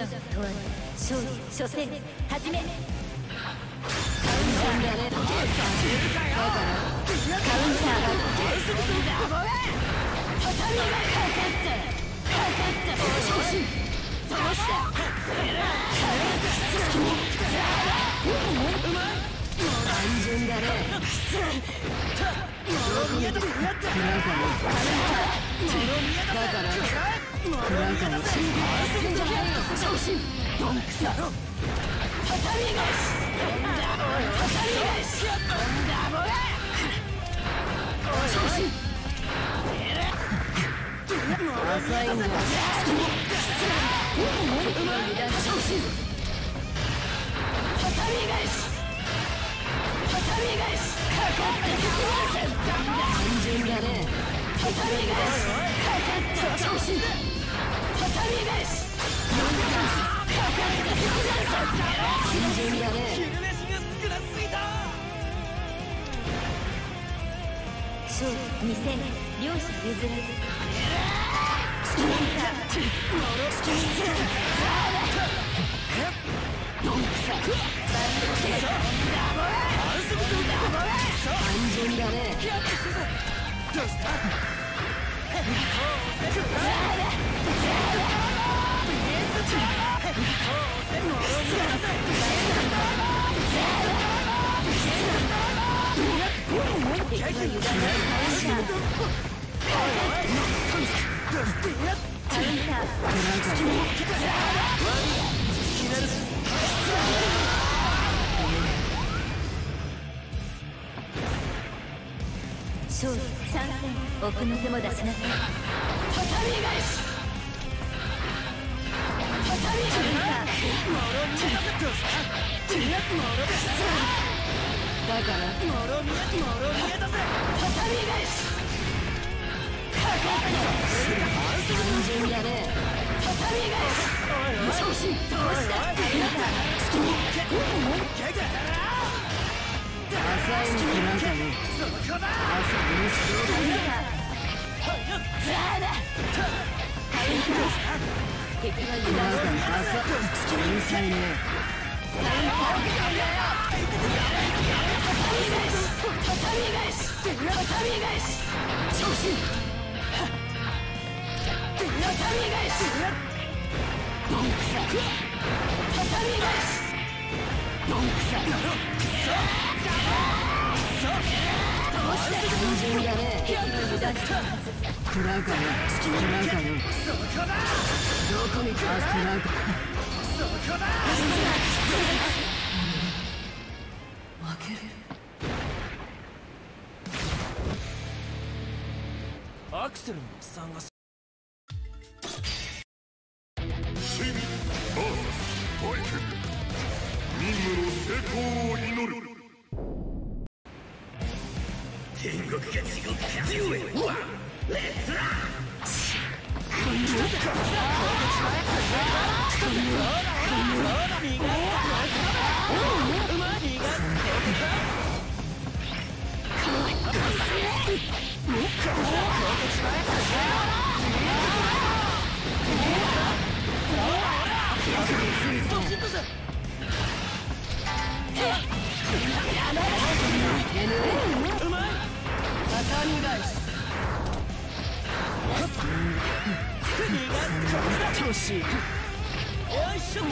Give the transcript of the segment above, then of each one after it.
者問わぬ勝利初戦始め。カウンターだね。だからカウンターだ。畳がかかった昇進どうした単純だね。だから昇進ドンクサ畳返し昇進浅いんだ。昇進畳返しかかって単純だね。畳返しかかって昇進畳返しかかって単純だね。 昼飯が少なすぎた。 勝利2戦両者譲らず。スキンタスキンドンクサバンドケー単純だね。 どうした勝利参戦奥の手も出しなさい。畳返しだからもろ見えだぜ。 畳返しかかって単純だね。畳返し昇進どうした好きに浅いのなんかね。 そこだ。 ザーだ敵は油断だ。天才ね。畳返し昇進畳返しドンクサ畳返しドンクサどうして単純だね。敵の油断したクラウカよそこだ。 どこにクラウカそこだ。 負ける。 アクセルのさんがシン VS トイケ任務の成功を祈る。 天国か地獄かデュエルワンレッツラー。うまい。畳返し調子よいしょっと。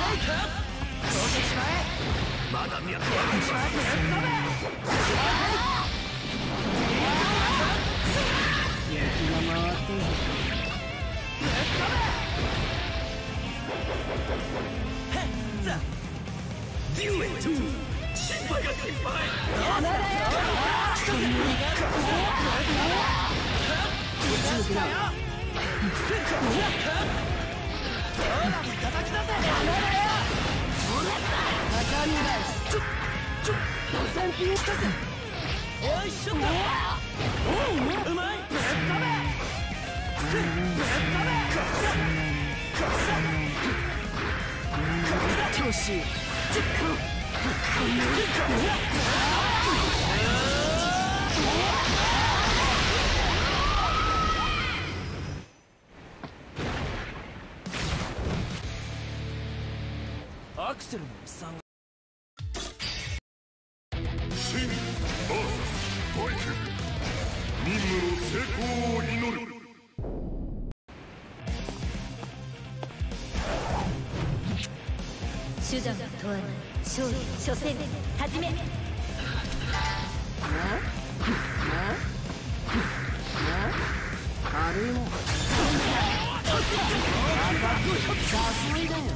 まだ見当たらない。 気が回ってデュエット心配が心配。おいしょっと。うまい。調子アクセルのおっさんがシン VS ボイク任務の成功を祈る。 手段は問わない。勝利初戦始め。軽いな。さすがだよ。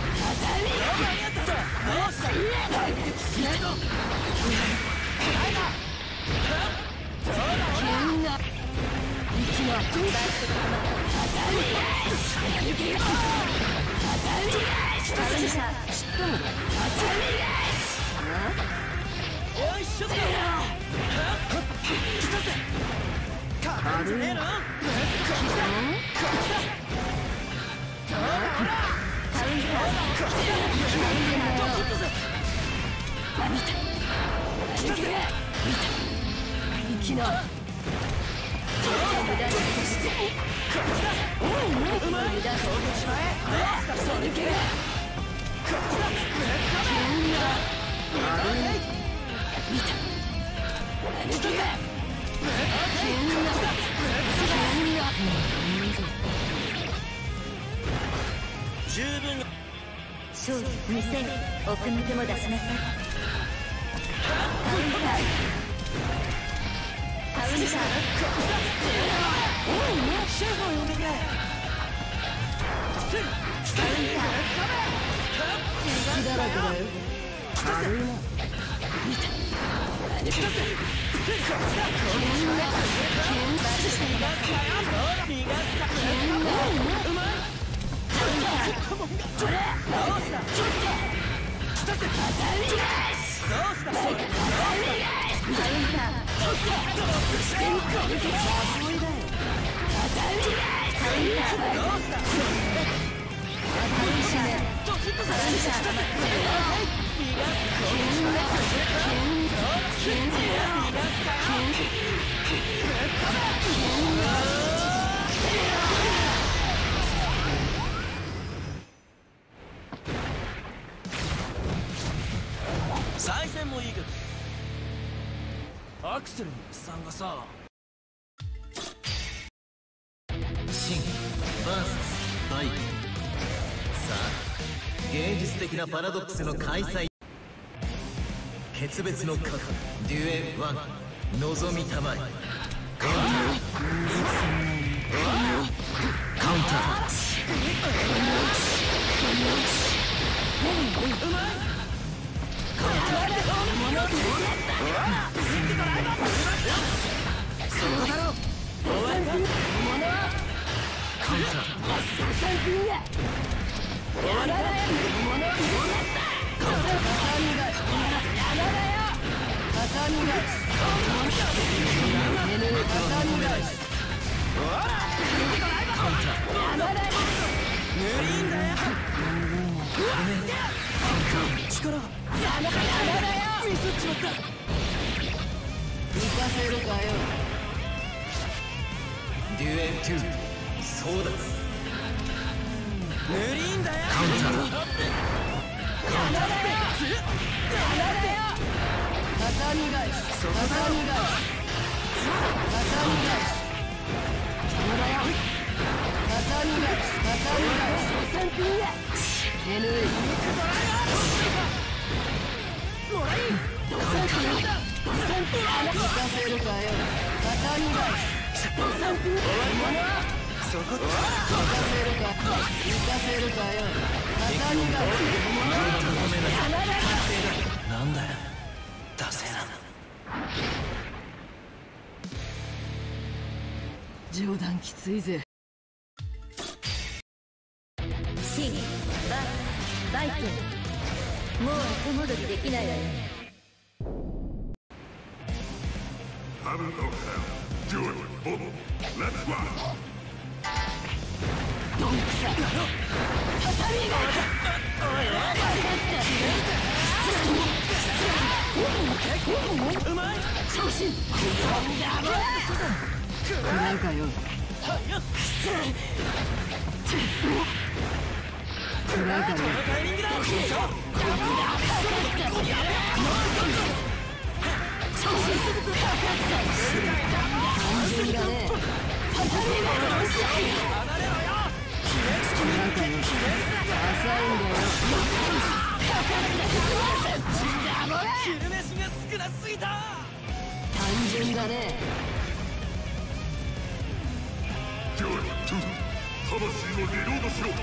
十分。 勝利2戦奥の手も出しなさい。カウンターカウンターシェフを呼んでくれ。 隙だらけだよ。軽いな。 再戦もいいけどアクセルのおっさんがさ。 シン VS バイク。さあ芸術的なパラドックスの開催。決別の核デュエル1望みたまえ。カウンター力がミスっちまった。 行かせるかよ。 デュエル2争奪。 無理んだよ。 カウンター畳返し畳返し畳返し邪魔だよ。畳返し畳返し3分や。手ぬいもらいドサンピンだ。ドサンピン行かせるかよ。畳返しドサンピン終わり者はそこ行かせるか。行かせるかよ。畳返しなんだよダセな。 冗談きついぜ。シンバイ君もう後戻りできないわよ。 Have no hell. Do it, Bobo. Let's rock. ドンクサ畳がうまい。 調子食らうかよ。食らうかよ。 昼飯が少なすぎた。 単純だね。 ジョイ2、魂をリロードしろ。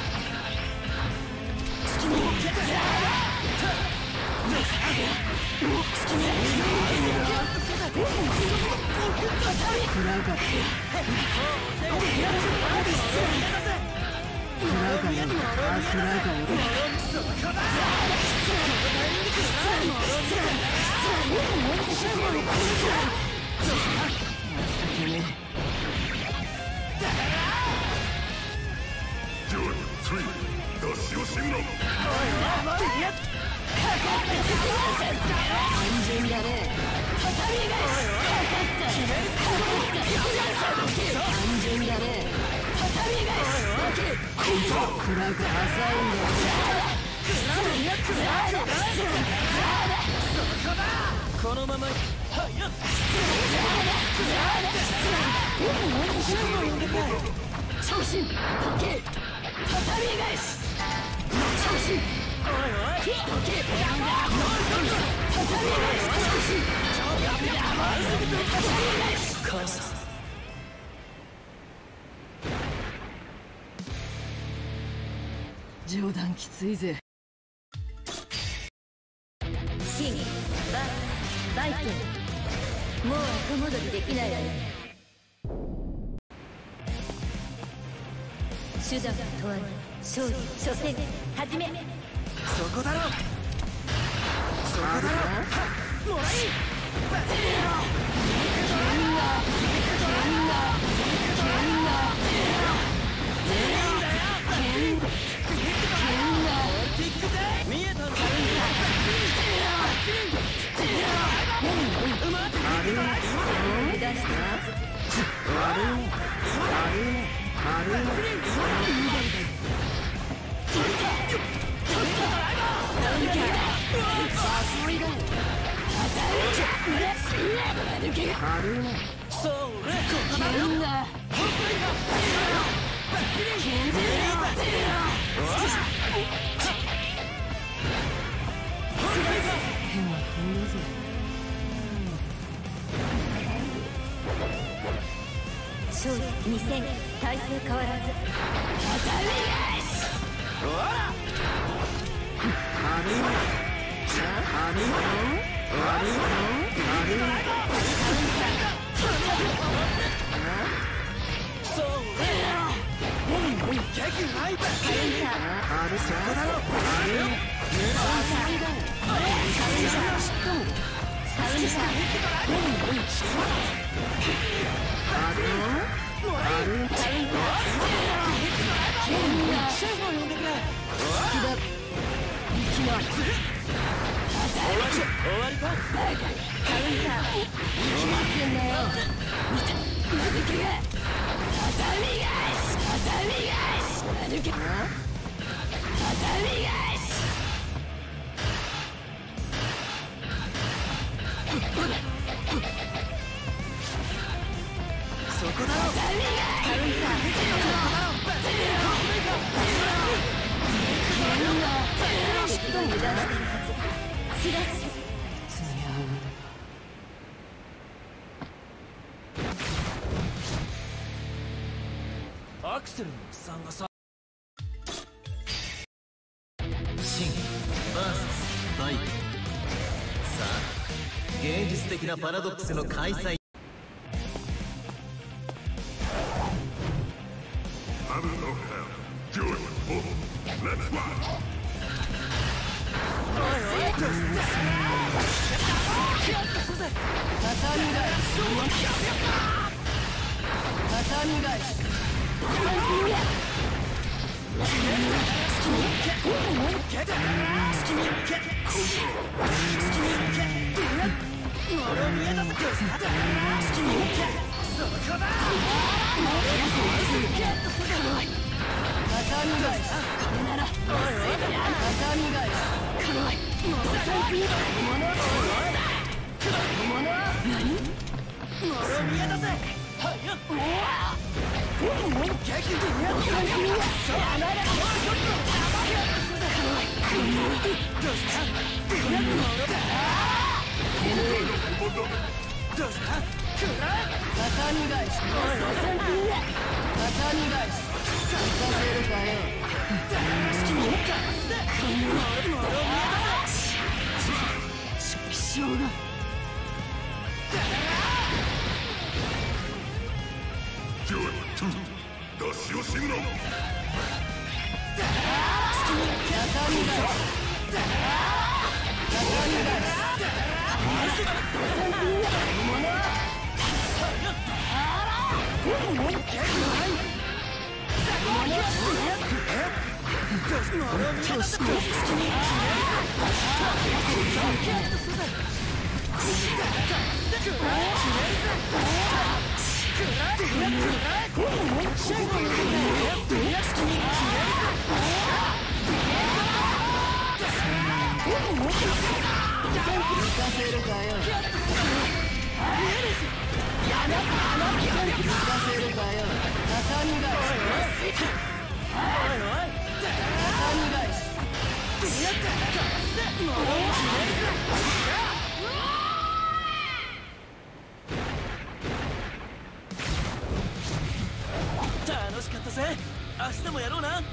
ジョイ3、出し惜しむな。 単純だね。畳返し。単純だね。畳返し。暗く浅いんだよ。 このまま長身時計畳返し。長身時計畳返し。 母さん。 冗談きついぜ。 シンバーバイキン、もう後戻りできないわね。手段は問わぬ勝利初戦始め。 そこだろ、そこだろ。もらい見えたんだ。 勝利2戦体勢変わらず。 アクセルのおっさんがさ。 シン VS バイク。さあ芸術的なパラドックスの開催。 畳畳返しかわいもう最近物何もろみやだぜはやっもう激にやったよやられどうしたどうした畳返し畳返し行かせるかよ好きにもろみやだぜ気性がちょっと出し惜しむな。 楽しかったぜ。明日もやろうな。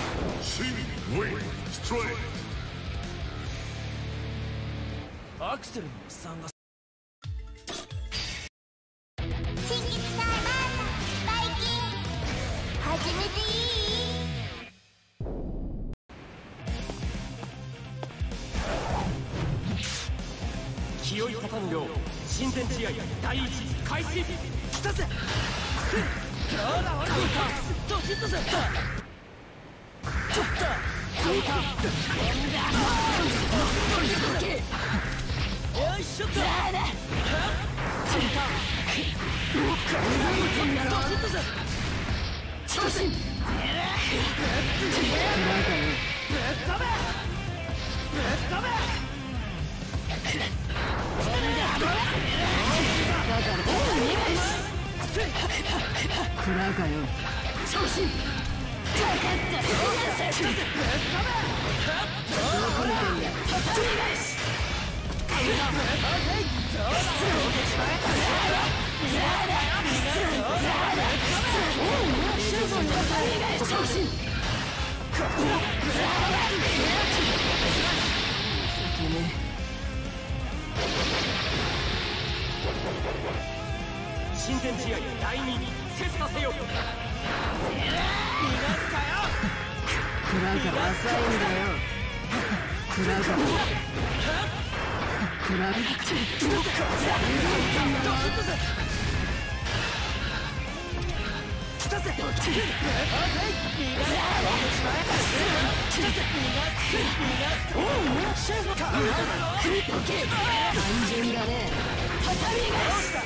アクセルのおっさんが新規サーバーバイキン始めていい？ 気負い立たぬよう親善試合第一次開始。来たぜ。どうだ俺にドキッとせったちょっとよいしょっと食らうかよ調子分かったどこ見てんだ畳返し親善試合第2切磋せよ。逃がすかよ。 食らうから浅いんだよ食らうから食らう単純だね畳が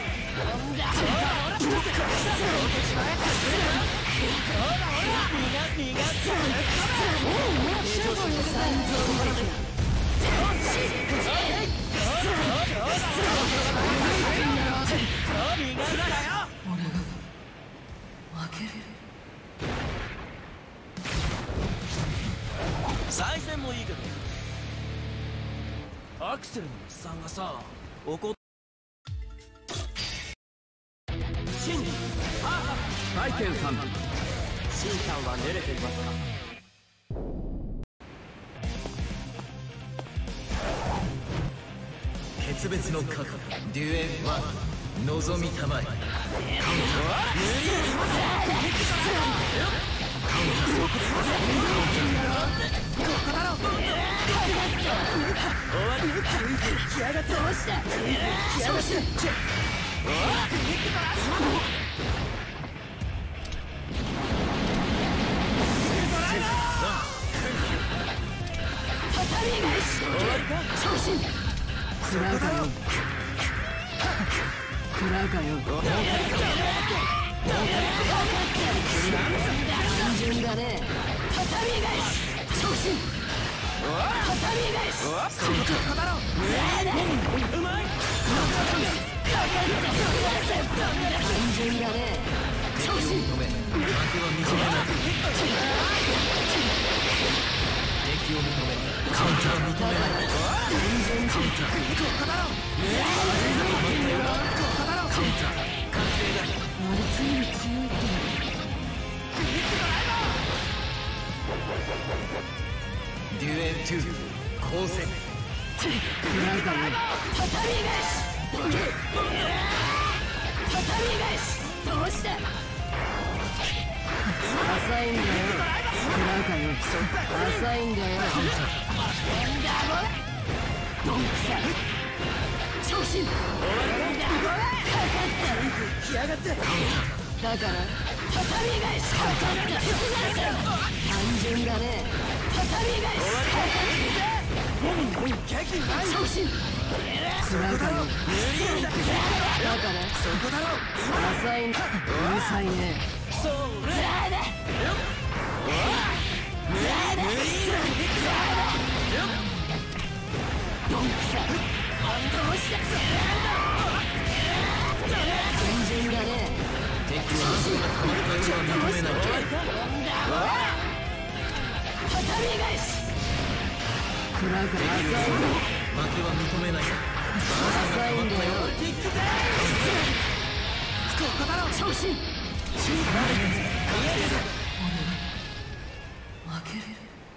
再戦もいいけどアクセルのおっさんがさ怒っシンジバイケンさんシンちゃんは寝れていますか？ 決別の核デュエ1望みたまえカウンター食らうかよ食らうかよ単純だね畳返し調子デュエル2交戦どうした浅いんだよ浅いんだよドンクサ調子かかったやがってだから畳み返しかかった単純だね畳み返し調子だから浅いんだうるさいねそうだドンクサどうした単純だね敵は認めない畳み返し暗く浅いんだ負けは認めない浅いんだよここだろ昇進負ける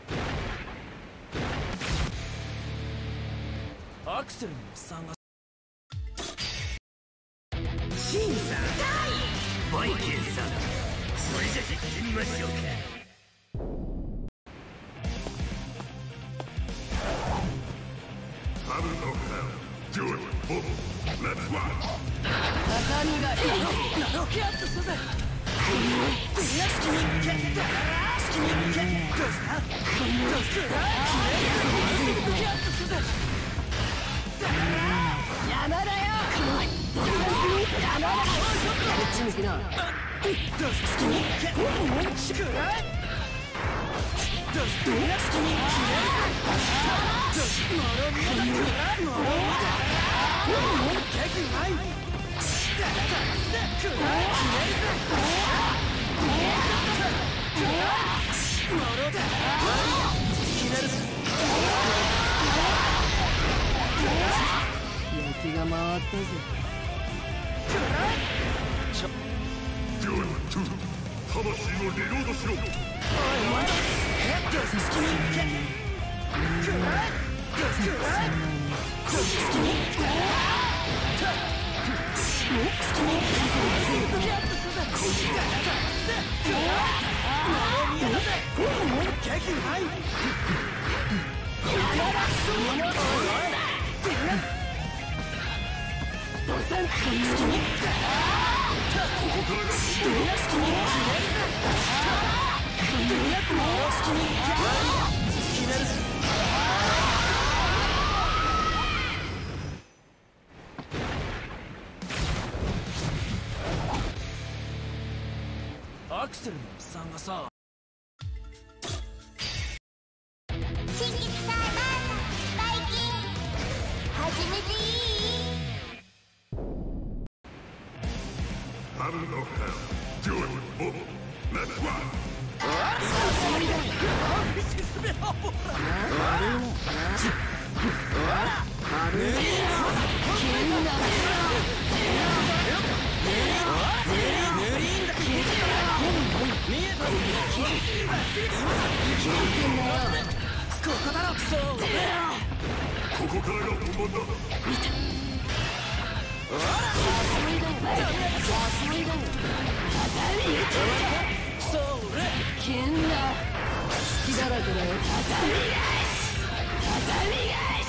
アクセルのおっさんが審査バイキンさんそれじゃ行ってみましょうか Do it. Let's rock. 畳がいいロケアップするぜ山だよ山だこっち向きな焼きが回ったぜ Do it. 魂をリロードしろ。 アクセルのおっさんがさ新規サーバーバイキン始めていい Heaven of hell. Do it. Let's rock. ここからが本番だ。 剣だ隙だらけだよ畳み返し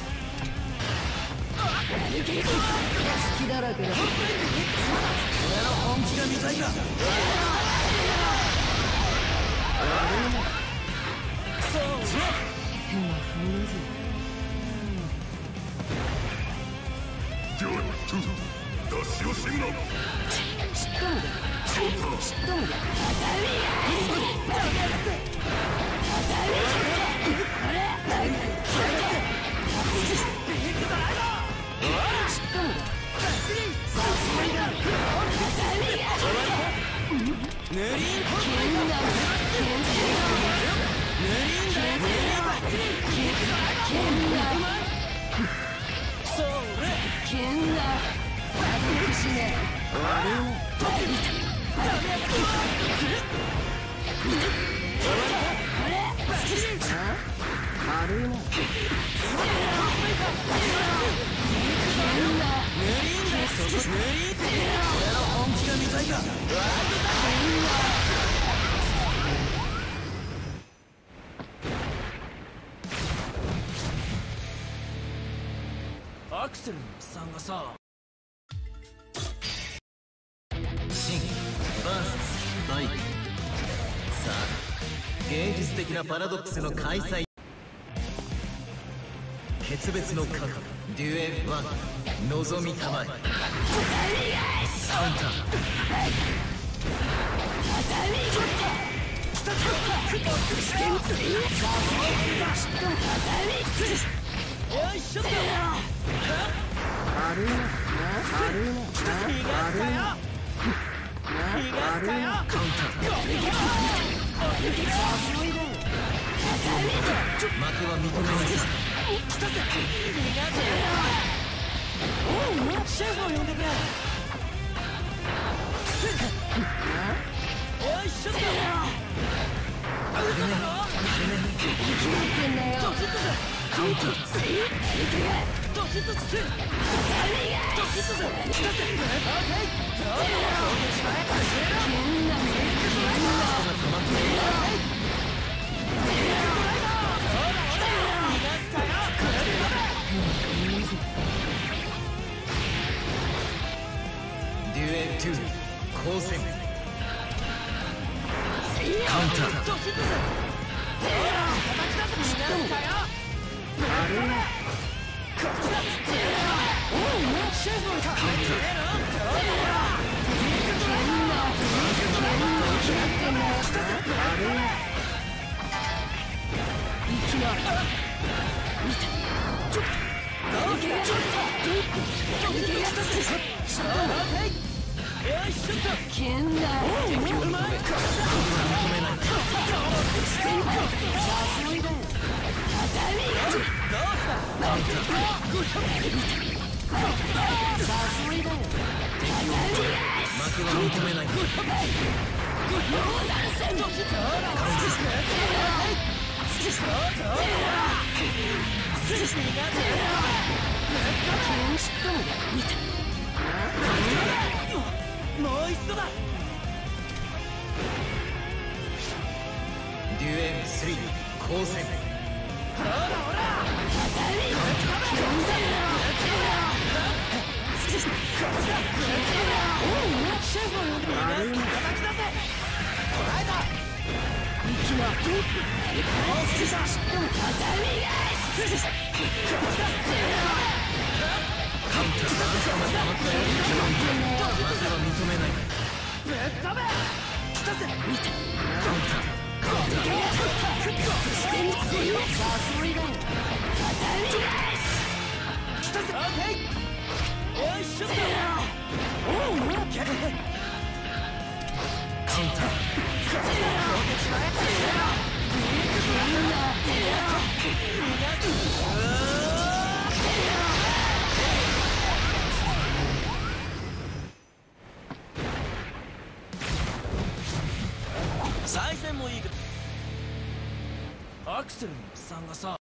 隙だらけだよ俺の本気が見たいかそう変な反応ぜ Do it. 出し惜しむな。 知ったのだ知ったのだ畳み返しアクセルのおっさんがさ、 シン VS バイク。さあ芸術的なパラドックスの開催。決別の覚悟デュエル1望みたまえ。カウンターよいしょっと。 幕は認めません。 シェフを呼んでくれ。よいしょっと。 デュエル2交戦。カウンター幕は認めない。 もう一度だ。 デュエル3交戦。 シェフを呼んでくれ。叩き出せ。捉えた。 カウンターが溜まったよ。幕は認めない。 ぶっ飛べ。カウンター再戦もいいけど、アクセルのおっさんがさ。